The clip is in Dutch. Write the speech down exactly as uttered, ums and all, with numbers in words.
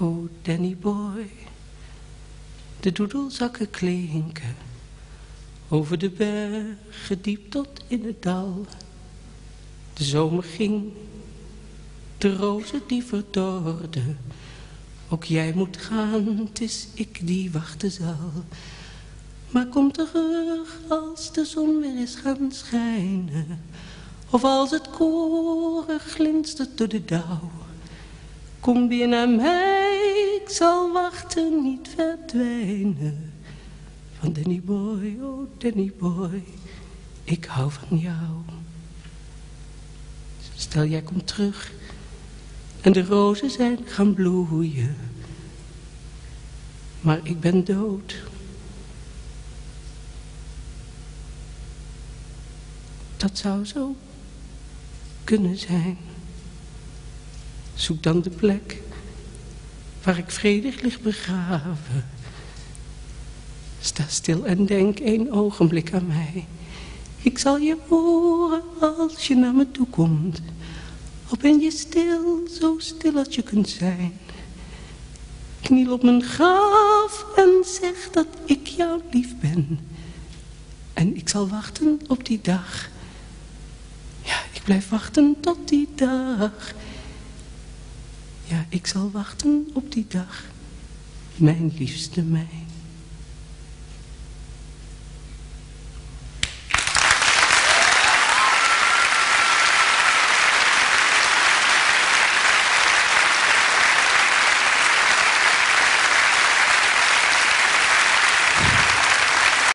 Oh, Danny boy, de doedelzakken klinken over de bergen diep tot in het dal. De zomer ging, de rozen die verdorden. Ook jij moet gaan, het is ik die wachten zal. Maar kom terug als de zon weer is gaan schijnen, of als het koren glinstert door de dauw. Kom weer naar mij, ik zal wachten, niet verdwijnen. Van Danny boy, oh Danny boy, ik hou van jou. Stel jij komt terug en de rozen zijn gaan bloeien, maar ik ben dood. Dat zou zo kunnen zijn. Zoek dan de plek waar ik vredig lig begraven. Sta stil en denk één ogenblik aan mij. Ik zal je horen als je naar me toe komt. Al ben je stil, zo stil als je kunt zijn. Kniel op mijn graf en zeg dat ik jou lief ben. En ik zal wachten op die dag. Ja, ik blijf wachten tot die dag. Ja, ik zal wachten op die dag, mijn liefste mij.